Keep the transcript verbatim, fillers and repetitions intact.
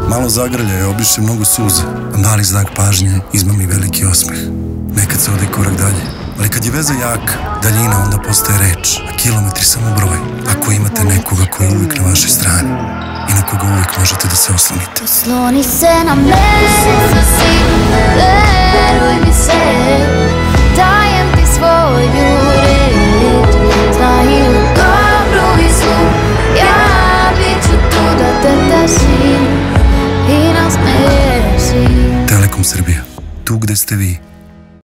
Malo zagrljaje, obiše mnogo suza, a mali znak pažnje izmami veliki osmeh. Nekad se ode korak dalje, ali kad je veza jaka, daljina onda postaje reč, a kilometri samo broj, ako imate nekoga koji je uvijek na vašoj strani i na koga uvijek možete da se oslonite. Osloni se na mene, veruj mi se, dajem ti svoju reč, znaju dobru i zlu, ja bit ću tu da te tešim i nasmeješ. Telekom Srbija, tu gde ste vi.